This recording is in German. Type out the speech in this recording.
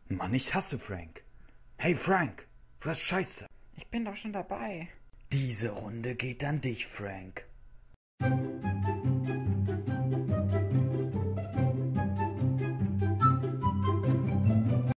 Mann, ich hasse Frank. Hey Frank, was Scheiße. Ich bin doch schon dabei. Diese Runde geht an dich, Frank.